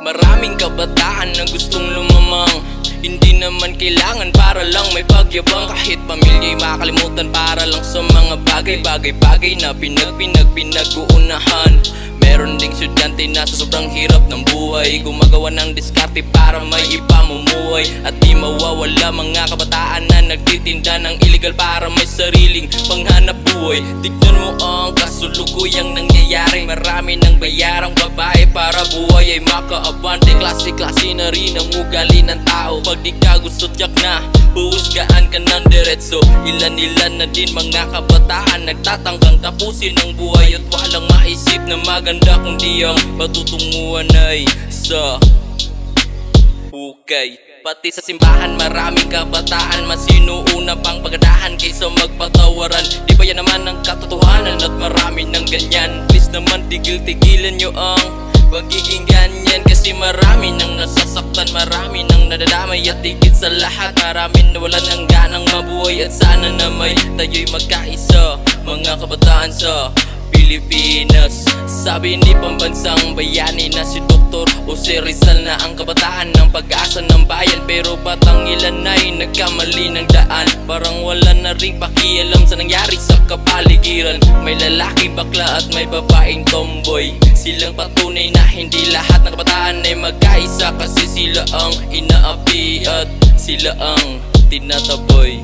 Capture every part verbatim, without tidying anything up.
Maraming kabataan na gustong lumamang, hindi naman kailangan para lang may pagyabang. Kahit pamilya'y makalimutan para lang sa mga bagay Bagay-bagay na pinag-pinag-pinag-uunahan. Meron ding estudyante na sa sobrang hirap ng buhay, gumagawa ng diskarte para may ipamumuhay. At di mawawala mga kabataan na nagtitinda ng illegal para may sariling panghanap buhay. Tignan mo ang kasulukuyang nangyayari, marami ng bayarang babae para buhay ay makaabante. Klase-klase na rin ang ugali ng tao, pag di ka gusto tiyak na huhusgaan ka ng diretso. Ilan-ilan na din mga kabataan nagtatangkang tapusin ang buhay, at walang maisip na maganda kundi ang patutunguhan ay sa hukay. Pati sa simbahan maraming kabataan mas sinuuna pang pagadahan kaysa magpatawaran. Di ba yan naman ang katotohanan at marami ng ganyan? Please naman tigil-tigilan nyo ang pagiging ganyan, kasi marami nang nasasaktan, marami nang nadadamay, at higit sa lahat marami nawalan ng ganang mabuhay. At sana na may tayo'y magkaisa mga kabataan sa Pilipinas. Sabi ni pambansang bayani na si Doktor Jose Rizal na ang kabataan ng pag-asa ng bayan, pero ba't ang ilan ay nagkamali ng daan? Parang wala na ring pakialam sa nangyari sa kapaligiran. May lalaki bakla at may babaeng tomboy, silang patunay na hindi lahat ng kabataan ay magkaisa, kasi sila ang inaapi at sila ang tinataboy.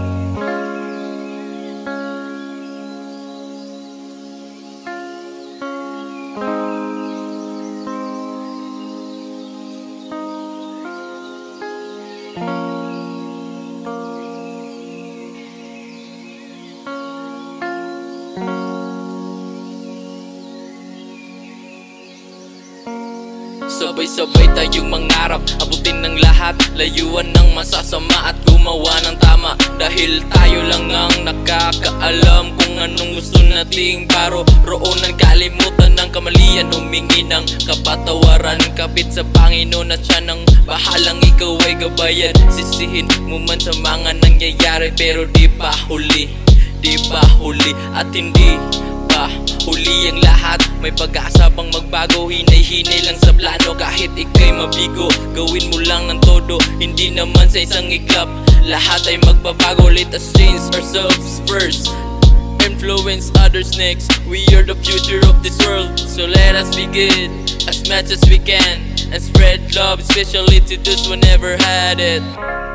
Sabay-sabay tayong mangarap, abutin ng lahat, layuan ng masasama at gumawa ng tama. Dahil tayo lang ang nakakaalam kung anong gusto nating paroroonan. Kalimutan ng kamalian, humingi ng kapatawaran, kapit sa Panginoon at siya nang bahalang ikaw ay gabayan. Sisihin mo man sa mga nangyayari, pero di pa huli, di pa huli at hindi huli ang lahat. May pag-asa pang magbago, hinay-hinay lang sa plano. Kahit ika'y mabigo, gawin mo lang ng todo, hindi naman sa isang iklap lahat ay magbabago. Let us change ourselves first, influence others next. We are the future of this world, so let us be good as much as we can, and spread love, especially to those who never had it.